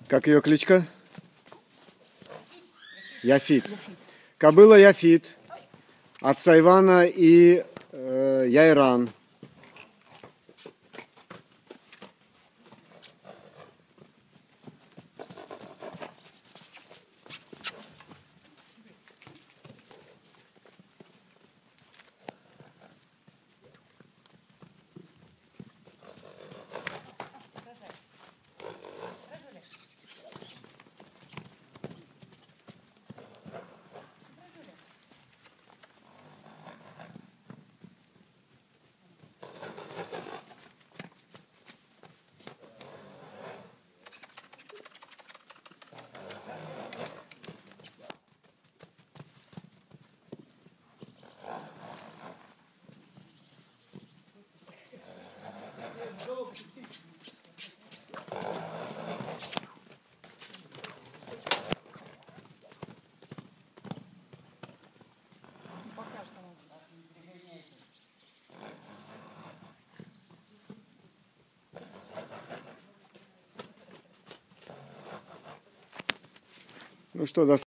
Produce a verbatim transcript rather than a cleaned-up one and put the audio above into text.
Как ее кличка? Яфит. Кобыла Яфит от Сайвана и э, Яйран. Ну что, до